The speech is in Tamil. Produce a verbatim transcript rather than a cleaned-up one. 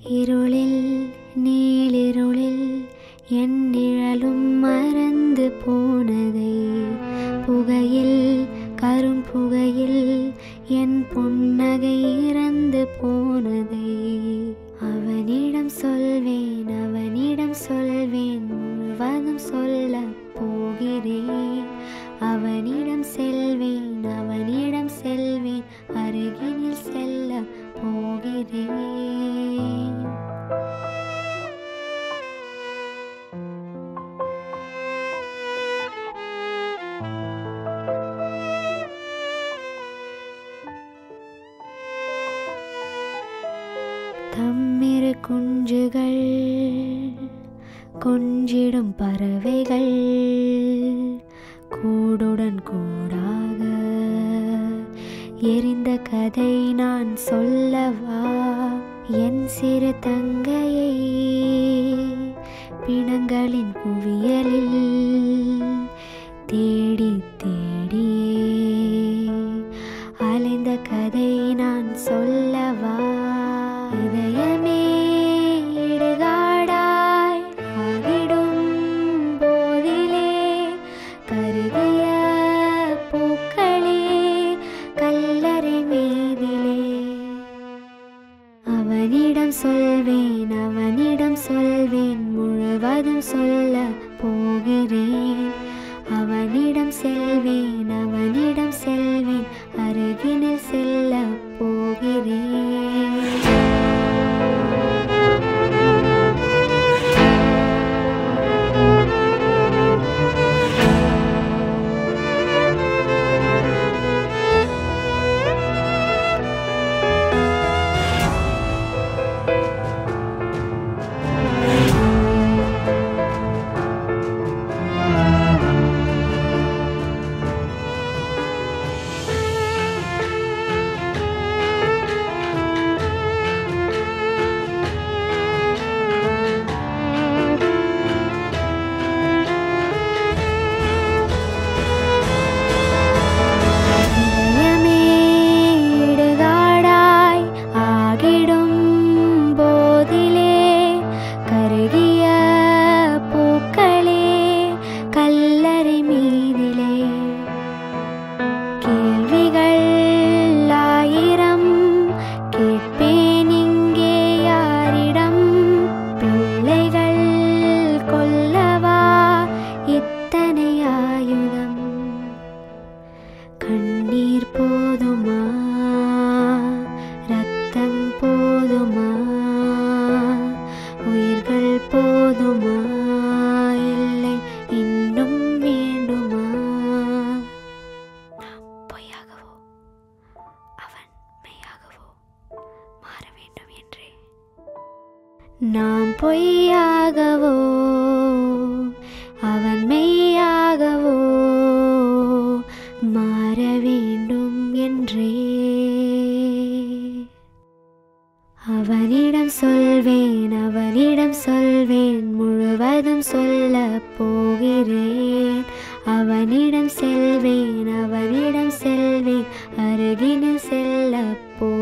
இருளில் நீளிருளில் என் நிழலும் மறந்து போனதை, புகையில் கரும்புகையில் என் புன்னகை இறந்து போனதை, அவனிடம் சொல்வேன் அவனிடம் சொல்வேன் முழுவதும் சொல்ல போகிறேன். அவனிடம் செல்வேன் அவனிடம் செல்வேன் அருகினில் செல்ல போகிறேன். தம்மிரு குஞ்சுகள் கொஞ்சிடும் பறவைகள் கூடுடன் கூடாக எரிந்த கதை நான் சொல்லவா? என் சிறு தங்கையை பிணங்களின் குவியலில் தேடி தேடியே அலைந்த கதை நான் சொல்லவா? இதயமே இடுகாடாய் ஆகிடும் போதிலே, கருகிய பூக்களே கல்லறை மீதிலே, அவனிடம் சொல்வேன் அவனிடம் சொல்வேன் முழுவதும் சொல்ல போகிறேன். அவனிடம் செல்வேன் அவனிடம் செல்வேன் அருகினில் செல்ல போகிறேன். கண்ணீர் போதுமா? ரத்தம் போதுமா? உயிர்கள் போதுமா? இல்லை இன்னும் வேண்டுமா? நாம் பொய்யாகவோ அவன் மெய்யாகவோ மாற வேண்டும் என்றே, நாம் பொய்யாகவோ அவன் மெய்யாகவோ மாற வேண்டும் என்றே. அவனிடம் சொல்வேன் அவனிடம் சொல்வேன் முழுவதும் சொல்ல போகிறேன். அவனிடம் செல்வேன் அவனிடம் செல்வேன் அருகினில் செல்ல போ